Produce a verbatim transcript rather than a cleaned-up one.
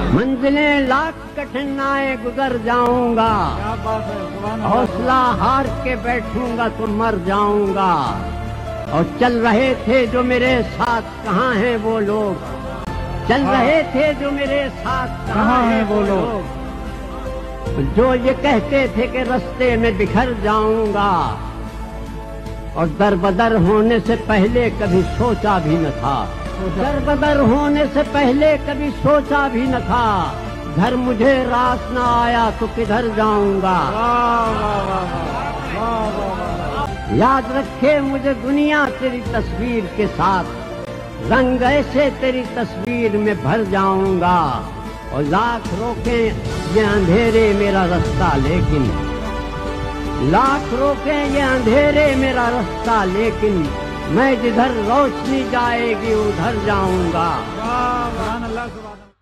منزلیں لاکھ کٹھنائیں گزر جاؤں گا، حوصلہ ہار کے بیٹھوں گا تو مر جاؤں گا۔ اور چل رہے تھے جو میرے ساتھ کہاں ہیں وہ لوگ، چل رہے تھے جو میرے ساتھ کہاں ہیں وہ لوگ، جو یہ کہتے تھے کہ رستے میں بکھر جاؤں گا، اور در بدر ہونے سے پہلے کبھی سوچا بھی نہ تھا، در بدر ہونے سے پہلے کبھی سوچا بھی نہ تھا، گھر مجھے راس نہ آیا تو کدھر جاؤں گا۔ یاد رکھے مجھے دنیا تیری تصویر کے ساتھ، رنگ ایسے تیری تصویر میں بھر جاؤں گا، اور لاکھ روکیں یہ اندھیرے میرا رستہ لیکن، لاکھ روکیں یہ اندھیرے میرا رستہ لیکن، میں جدھر روشنی جائے گی ادھر جاؤں گا۔